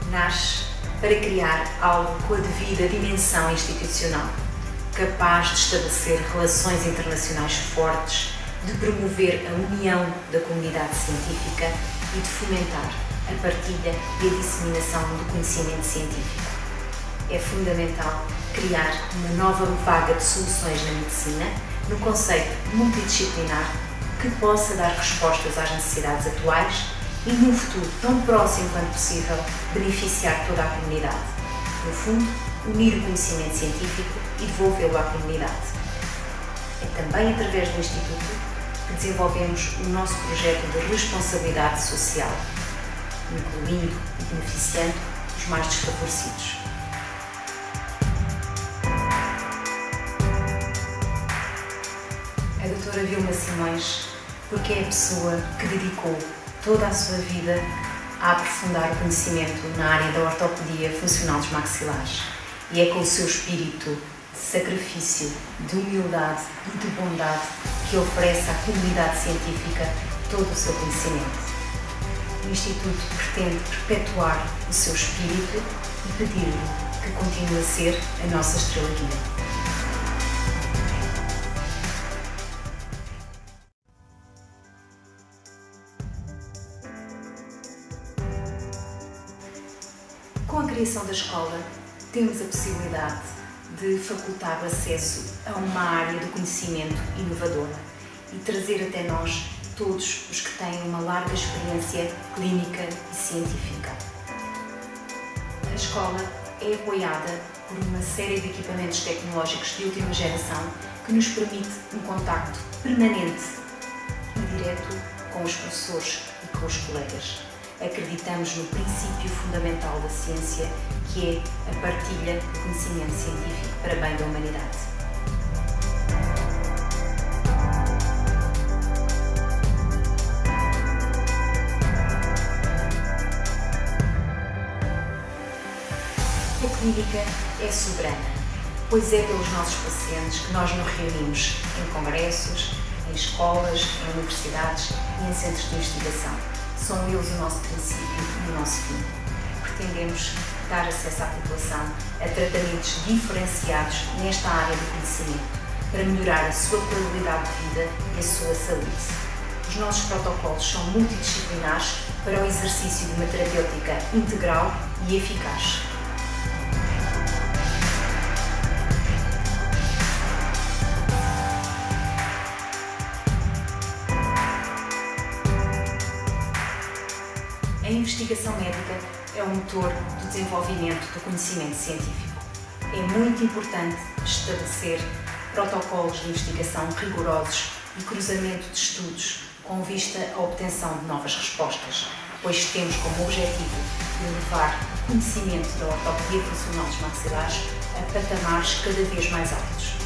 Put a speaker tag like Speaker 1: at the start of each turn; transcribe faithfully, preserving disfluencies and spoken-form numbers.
Speaker 1: nasce para criar algo com a devida dimensão institucional, capaz de estabelecer relações internacionais fortes, de promover a união da comunidade científica e de fomentar a partilha e a disseminação do conhecimento científico. É fundamental criar uma nova vaga de soluções na medicina, no conceito multidisciplinar, que possa dar respostas às necessidades atuais e, num futuro tão próximo quanto possível, beneficiar toda a comunidade. No fundo, unir o conhecimento científico e devolvê-lo à comunidade. É também através do Instituto que desenvolvemos o nosso projeto de responsabilidade social, incluindo e beneficiando os mais desfavorecidos. A doutora Vilma Simões, porque é a pessoa que dedicou toda a sua vida a aprofundar o conhecimento na área da ortopedia funcional dos maxilares, e é com o seu espírito de sacrifício, de humildade e de bondade que oferece à comunidade científica todo o seu conhecimento. O Instituto pretende perpetuar o seu espírito e pedir-lhe que continue a ser a nossa estrela guia. Com a criação da escola, temos a possibilidade de facultar o acesso a uma área do conhecimento inovadora e trazer até nós todos os que têm uma larga experiência clínica e científica. A escola é apoiada por uma série de equipamentos tecnológicos de última geração que nos permite um contacto permanente e direto com os professores e com os colegas. Acreditamos no princípio fundamental da ciência, que é a partilha do conhecimento científico para bem da humanidade. A clínica é soberana, pois é pelos nossos pacientes que nós nos reunimos em congressos, em escolas, em universidades e em centros de investigação. São eles o nosso princípio e o nosso fim. Pretendemos dar acesso à população a tratamentos diferenciados nesta área do conhecimento, para melhorar a sua qualidade de vida e a sua saúde. Os nossos protocolos são multidisciplinares para o exercício de uma terapêutica integral e eficaz. A investigação médica é o motor do desenvolvimento do conhecimento científico. É muito importante estabelecer protocolos de investigação rigorosos e cruzamento de estudos com vista à obtenção de novas respostas, pois temos como objetivo elevar o conhecimento da ortopedia funcional dos maxilares a patamares cada vez mais altos.